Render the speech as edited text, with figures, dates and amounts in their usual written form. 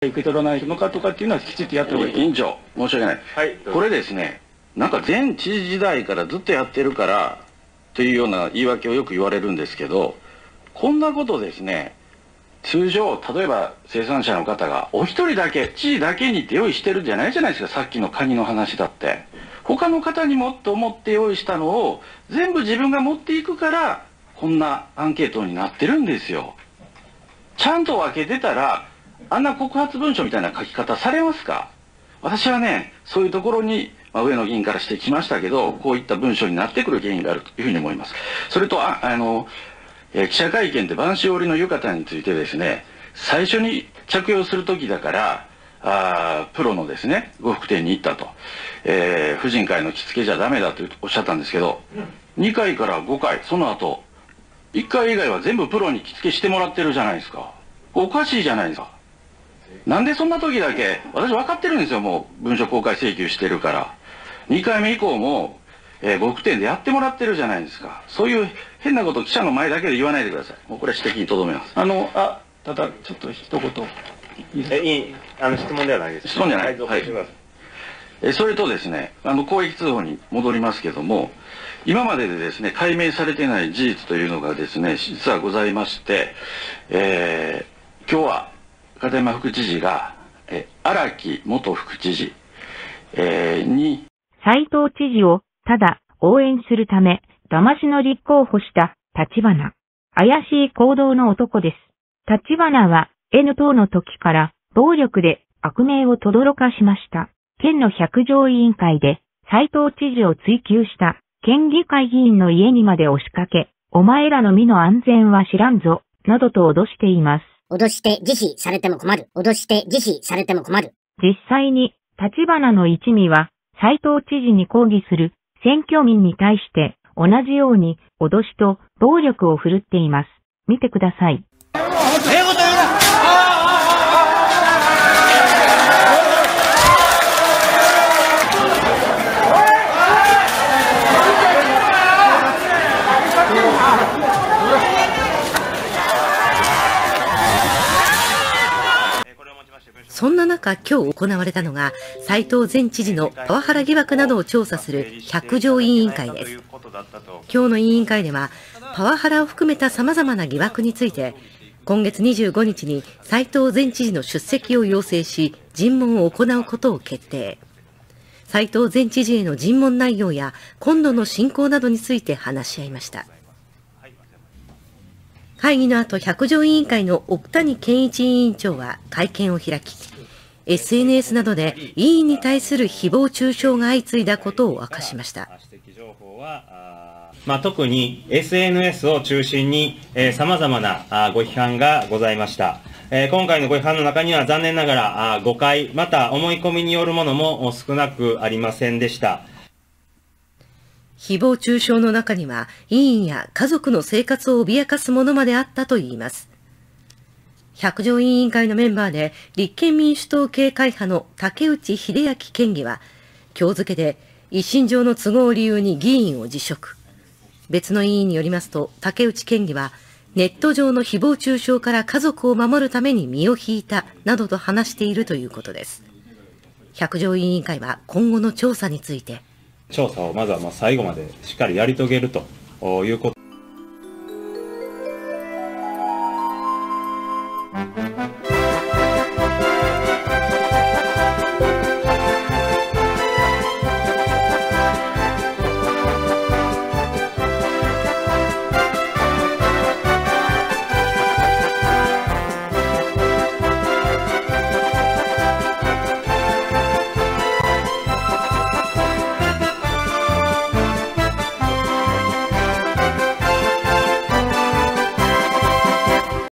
受け取らないのかとかっていうのはきちっとやった方がいい。 委員長、申し訳ない。 はい、 これですね、なんか前知事時代からずっとやってるからというような言い訳をよく言われるんですけど、こんなことですね、通常、例えば生産者の方がお一人だけ、知事だけにって用意してるんじゃないじゃないですか、さっきのカニの話だって。他の方にもっと思って用意したのを全部自分が持っていくから、こんなアンケートになってるんですよ。ちゃんと分けてたら、あんな告発文書みたいな書き方されますか？私はね、そういうところに、上野議員からしてきましたけど、こういった文書になってくる原因があるというふうに思います。それと、記者会見で播州織の浴衣についてですね、最初に着用する時だからプロのですね呉服店に行ったと、婦人会の着付けじゃダメだとおっしゃったんですけど、2回から5回その後1回以外は全部プロに着付けしてもらってるじゃないですか。おかしいじゃないですか。なんでそんな時だけ、私分かってるんですよ、もう文書公開請求してるから。2回目以降も呉服店でやってもらってるじゃないですか。そういう変なこと記者の前だけで言わないでください。もうこれは指摘にとどめます。ただちょっと一言いいですか。 質問ではないです。 質問じゃない。はい。それとですね、公益通報に戻りますけども、今まででですね解明されてない事実というのがですね実はございまして、今日は片山副知事が荒木元副知事、に斉藤知事をただ応援するため、騙しの立候補した立花。怪しい行動の男です。立花は N 党の時から暴力で悪名を轟かしました。県の百条委員会で斉藤知事を追及した県議会議員の家にまで押しかけ、お前らの身の安全は知らんぞ、などと脅しています。 脅して自死されても困る。脅して自死されても困る。 実際に立花の一味は斉藤知事に抗議する選挙民に対して同じように脅しと暴力を振るっています。見てください。 そんな中、今日行われたのが斉藤前知事のパワハラ疑惑などを調査する百条委員会です。今日の委員会ではパワハラを含めたさまざまな疑惑について、今月25日に斉藤前知事の出席を要請し尋問を行うことを決定。斉藤前知事への尋問内容や今度の進行などについて話し合いました。会議の後、百条委員会の奥谷健一委員長は会見を開き、SNS などで委員に対する誹謗中傷が相次いだことを明かしました。 特に SNS を中心にさまざまなご批判がございました。今回のご批判の中には残念ながら誤解、また思い込みによるものも少なくありませんでした。 誹謗中傷の中には委員や家族の生活を脅かすものまであったといいます。百条委員会のメンバーで立憲民主党系会派の竹内秀明県議は今日付で一身上の都合を理由に議員を辞職。別の委員によりますと、竹内県議はネット上の誹謗中傷から家族を守るために身を引いたなどと話しているということです。百条委員会は今後の調査について、 調査をまずは最後までしっかりやり遂げるということ。